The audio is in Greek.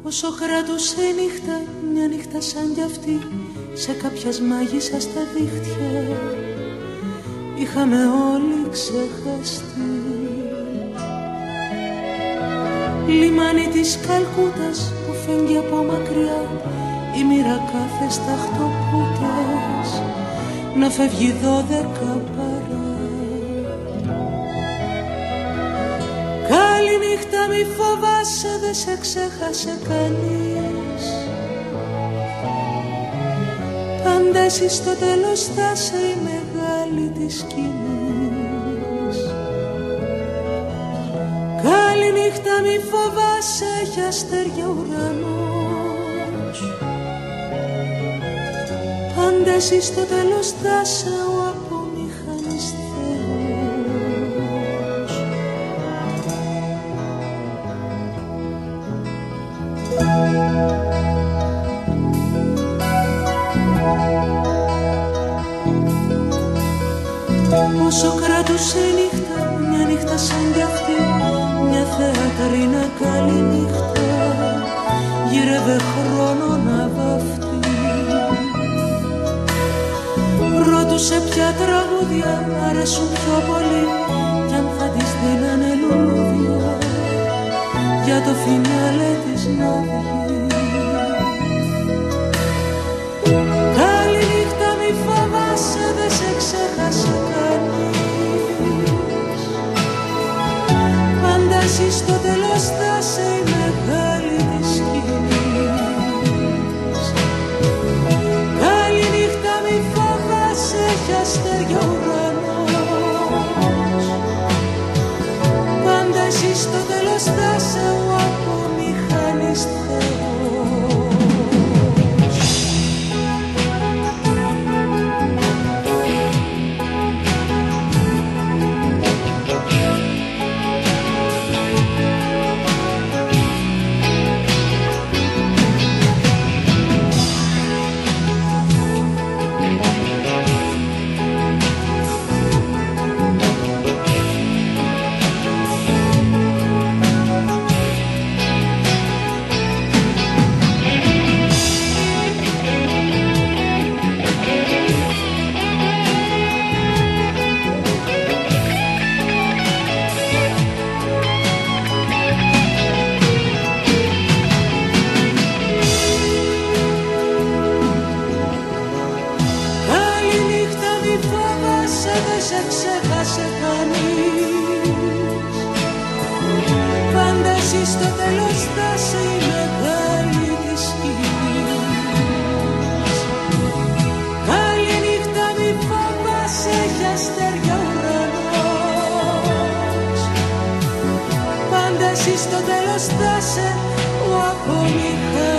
Όσο κράτουσε η νύχτα, μια νύχτα σαν κι αυτή, σε κάποιας μάγισσας στα δίχτυα είχαμε όλοι ξεχαστεί. Λιμάνι της Καλκούτας που φεύγει από μακριά, η μοίρα κάθε σταχτοπούτας να φεύγει 12 παρά. Καληνύχτα, μη φοβάσαι, δεν σε ξέχασε κανείς. Πάντα εσύ στο τέλος θα είσαι η μεγάλη της σκηνής. Καληνύχτα, μη φοβάσαι, έχει αστέρια ουρανός. Πάντα εσύ στο τέλος θα είσαι ο απομηχανής Θεός. Όσο κράτουσε η νύχτα, μια νύχτα σαν κι αυτή, μια θεατρίνα καλή νύχτα, γύρευε χρόνο να βαφτεί. Ρώτουσε ποια τραγούδια αρέσουν πιο πολύ κι αν θα της δίνανε λουλούδια για το φινάλε της να βγει. Καληνύχτα, μη φοβάσαι, δεν σε ξέχασε κανείς. Πάντα εσύ στο τέλος θα είσαι η μεγάλη της σκηνής. Καληνύχτα, μη φοβάσαι, έχει αστέρια ουρανός. Πάντα εσύ στο τέλος θα είσαι ο απομηχανής Θεός. Δεν σε ξέχασε κανείς. Πάντα εσύ στο τέλος θα είσαι η μεγάλη της σκηνής. Καληνύχτα, μη φοβάσαι, έχει αστέρια ουρανός. Πάντα εσύ στο τέλος θα είσαι ο απομηχανής.